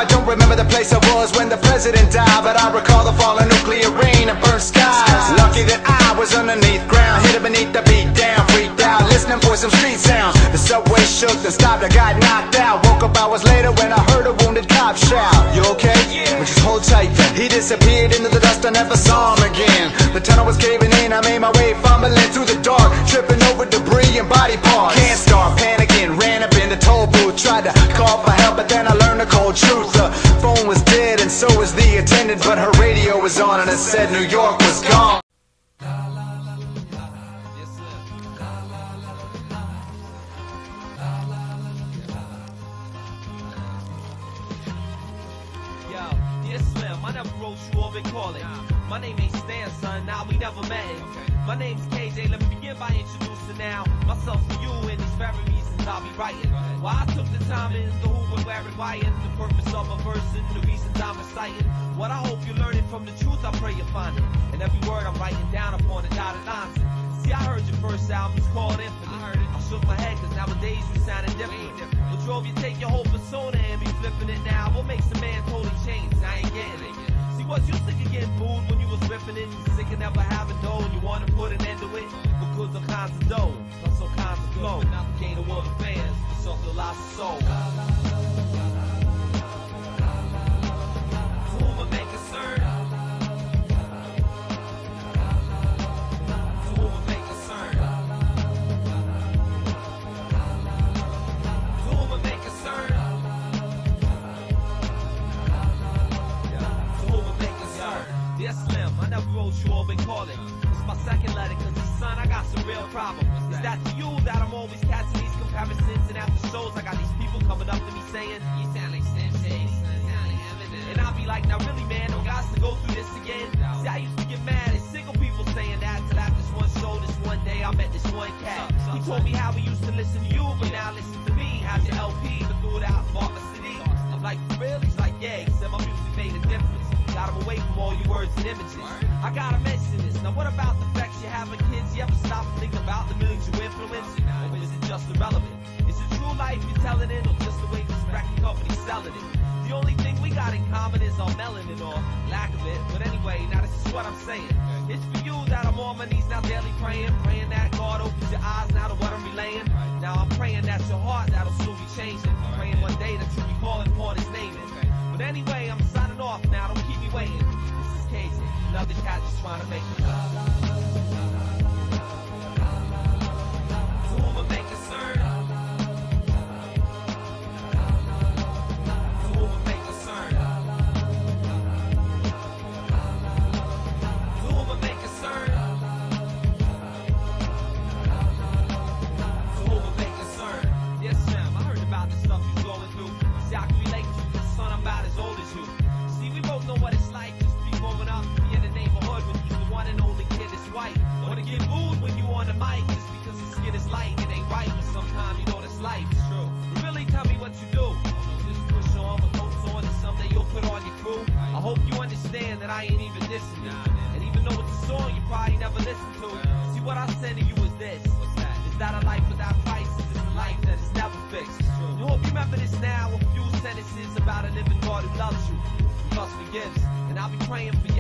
I don't remember the place I was when the president died, but I recall the falling nuclear rain and burnt skies. Lucky that I was underneath ground, hidden beneath the beat down, freaked out, listening for some street sounds. The subway shook, then stopped, I got knocked out. Woke up hours later when I heard a wounded cop shout, "You okay?" Well, just hold tight then. He disappeared into the dust, I never saw him again. The tunnel was caving in, I made my way fumbling through the dark, tripping over debris and body parts. Can't start panicking, ran up in the toll booth, tried to call for help, but then I learned the cold truth. The phone was dead and so was the attendant, but her radio was on and it said New York was gone. I never wrote you or been calling. My name ain't Stan, son, now we never met. My name's KJ, let me begin by introducing now myself to you, and these very reasons I'll be writing. Why I took the time in the who and where and why, and the purpose of a verse and the reasons I'm reciting. What I hope you're learning from the truth, I pray you find it. And every word I'm writing down upon a dotted line. See, I heard your first album, it's called Infinite. I shook my head, cause nowadays you sounding different. What drove you take your whole persona and be flipping it now? What makes a man totally change? I ain't getting it. See, was you sick of getting booed when you was ripping it? Sick of never having dough and you wanna put an end to it? Because of kinds of dough, not so kinds of flow. Gain a world of fans, it's also lost of soul. To whom it may concern, to whom it may concern, to whom it may concern, to whom it may concern. Dear Slim, I never wrote you or been calling. It's my second letter, cause son, I got some real problems. Is that to you that I'm always catching these comparisons, and after shows I got these people coming up to me saying, "You sound like Slim Shady, and I'll be like, now really man, no guys to go through this again." See, I used to get mad at single people saying that, till after this one show, this one day I met this one cat. He told me how he used to listen to you, but now listen to me. How's your LP, but threw it out, bought the CD. I'm like, for real? He's like, yeah. He said my music made a difference. Got him away from all your words and images. I gotta mention this. Now what about the facts you have with kids? You ever stop and think about the millions you influence? Or is it just irrelevant? Is it true life you're telling it, or just the way this record company's selling it? The only thing we got in common is our melanin, or lack of it. But anyway, now this is what I'm saying. It's for you that I'm on my knees now daily praying. Praying that God opens your eyes now to what I'm relaying. Now I'm praying that your heart that'll soon be changing. Praying one day that you'll be calling upon his name. But anyway, I'm signing off now, don't keep me waiting. This is KJ, another cat just trying to make it. To whom it may concern, to whom it may concern, to whom it may concern, to whom it may concern. Yes, Sam, I heard about the stuff you're going through. See, I can relate to you, son, I'm about as old as you. See, we both know what it's like just to be growing up, be in the neighborhood with you, the one and only kid that's white. Or to get booed when you on the mic just because his skin is light. It ain't right, but sometimes you know that's life. It's true. But really tell me what you do. Just push on with hopes on and someday you'll put on your crew. I hope you understand that I ain't even dissing you. And even though it's a song you probably never listened to, see what I send to you is this. Is that a life without prices? It's a life that is never fixed. You hope you remember this now, a few sentences about a living God who loves you, who thus forgives. And I'll be praying for you.